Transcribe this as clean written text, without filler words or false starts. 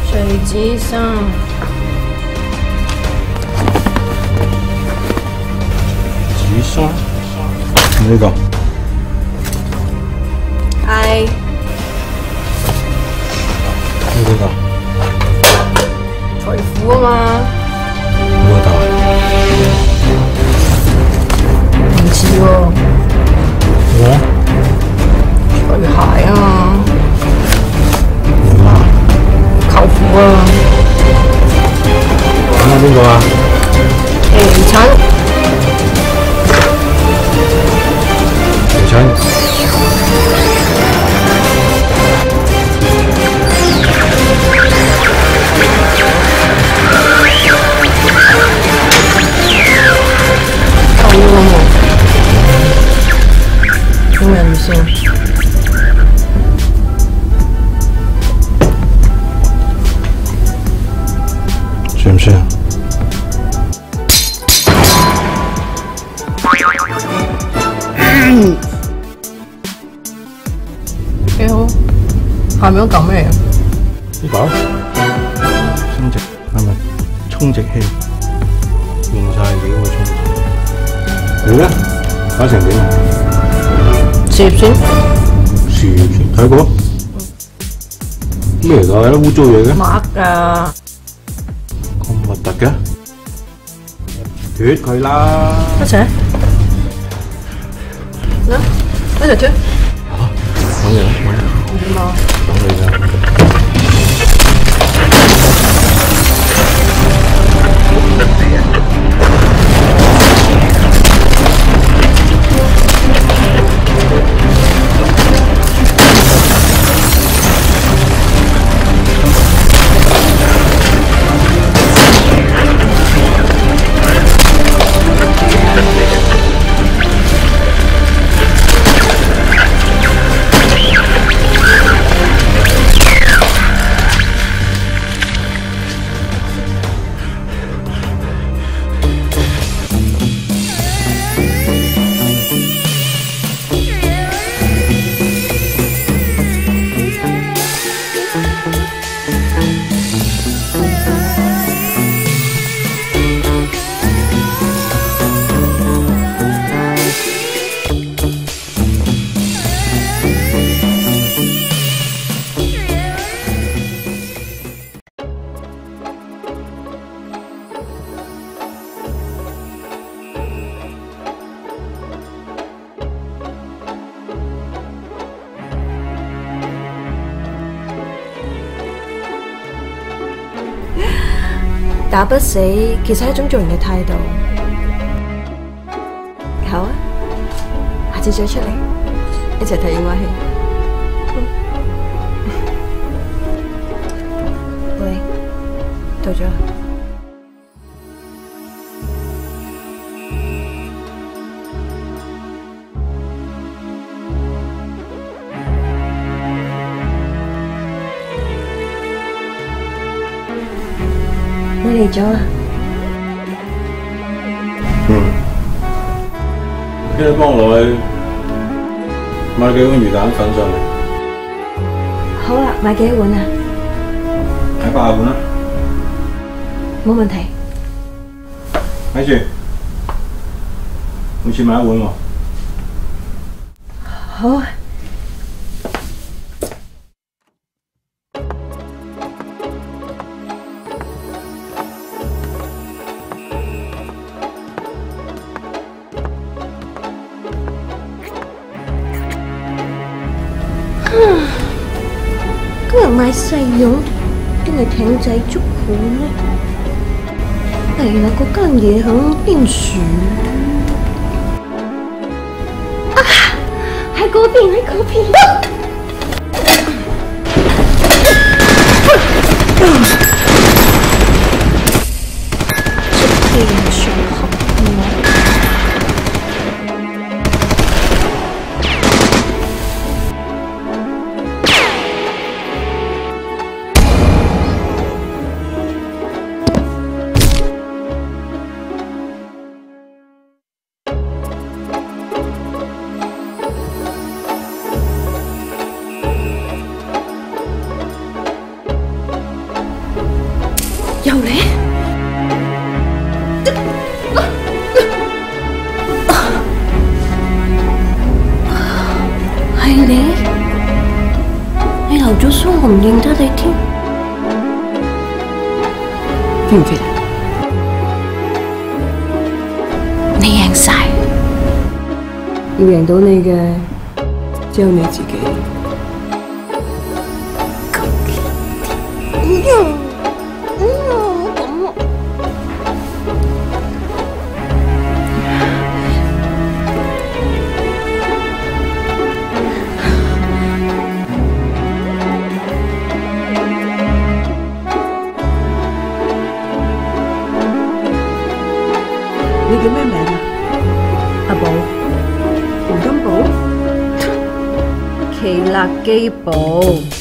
水机上。 机上？呢個？ 係。 呢個？ 財富啊嘛。 呢個？ 唔似喎。 咩？ 除鞋啊嘛。 點啊？ 舅父啊。 咁係邊個啊？ 地產。 地產。有人先。 算唔算啊？ 幾好，下面嗰嚿咩嚟？ 呢嚿充值係咪充值器？用晒幾個充值？你咧搞成點啊？ 事業線。 事業線睇過？咩嚟㗎？有啲污糟嘢嘅？ 抹㗎。 咁核突嘅？脱佢啦！ 一齊。嚟，一齊脱。 講嘢啦，講嘢。 點啊？ 講你㗎。 打不死其實係一種做人嘅態度。好啊，下次再出嚟一齊睇櫻花戲。喂，到咗啦。你嚟咗啦？ 記得幫我落去買幾碗魚蛋粉上嚟。 好啊，買幾碗啊？ 買8碗啦。 冇問題。 睇住，每次買1碗喎。 好啊。今日買細蓉定係艇仔粥好呢？係啦，嗰間嘢響邊處？啊，喺嗰邊，喺嗰邊。這邊上好我。 又嚟？係你？你留咗鬚我唔認得你添。 飛唔飛？ 你贏晒。 要贏到你嘅，只有你自己。你叫咩名啊？阿寶，洪金寶，奇勒基寶。